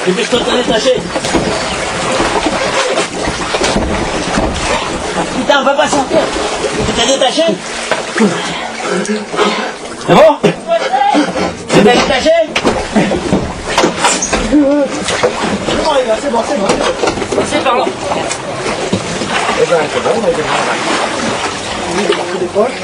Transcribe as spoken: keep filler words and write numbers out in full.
Dépêche-toi de t'en détacher. Putain, on va pas sortir. Tu t'es détaché? C'est bon? Tu t'es détaché? C'est bon, c'est bon, c'est bon. C'est par là. Eh ben, c'est bon, on va y aller.